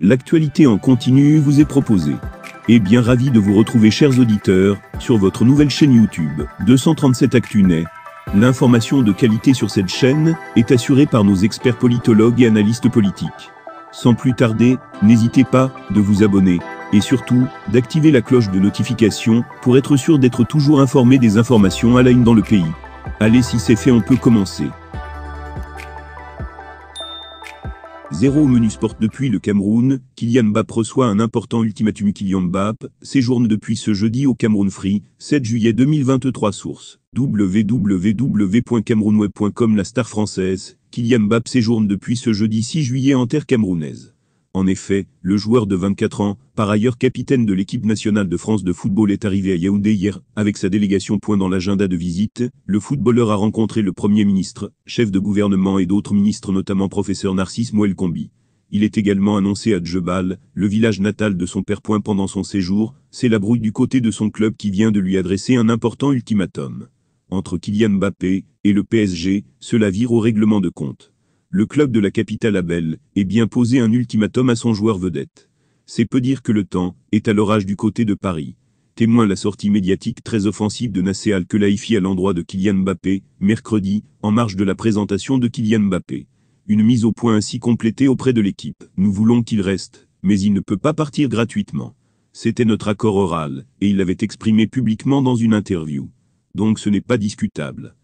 L'actualité en continu vous est proposée. Et bien ravi de vous retrouver chers auditeurs, sur votre nouvelle chaîne YouTube, 237 ActuNet. L'information de qualité sur cette chaîne est assurée par nos experts politologues et analystes politiques. Sans plus tarder, n'hésitez pas de vous abonner, et surtout, d'activer la cloche de notification pour être sûr d'être toujours informé des informations à la une dans le pays. Allez, si c'est fait, on peut commencer. 0 au menu sport depuis le Cameroun, Kylian Mbappé reçoit un important ultimatum. Kylian Mbappé séjourne depuis ce jeudi au Cameroun Free, 7 juillet 2023. Source www.camerounweb.com. La star française, Kylian Mbappé séjourne depuis ce jeudi 6 juillet en terre camerounaise. En effet, le joueur de 24 ans, par ailleurs capitaine de l'équipe nationale de France de football, est arrivé à Yaoundé hier, avec sa délégation. Dans l'agenda de visite, le footballeur a rencontré le Premier ministre, chef de gouvernement et d'autres ministres, notamment professeur Narcisse Moël Kombi. Il est également annoncé à Djebal, le village natal de son père. Pendant son séjour, c'est la brouille du côté de son club qui vient de lui adresser un important ultimatum. Entre Kylian Mbappé et le PSG, cela vire au règlement de compte. Le club de la capitale a bel et bien posé un ultimatum à son joueur vedette. C'est peu dire que le temps est à l'orage du côté de Paris. Témoin la sortie médiatique très offensive de Nasser Al-Khelaifi à l'endroit de Kylian Mbappé, mercredi, en marge de la présentation de Kylian Mbappé. Une mise au point ainsi complétée auprès de l'équipe. Nous voulons qu'il reste, mais il ne peut pas partir gratuitement. C'était notre accord oral, et il l'avait exprimé publiquement dans une interview. Donc ce n'est pas discutable.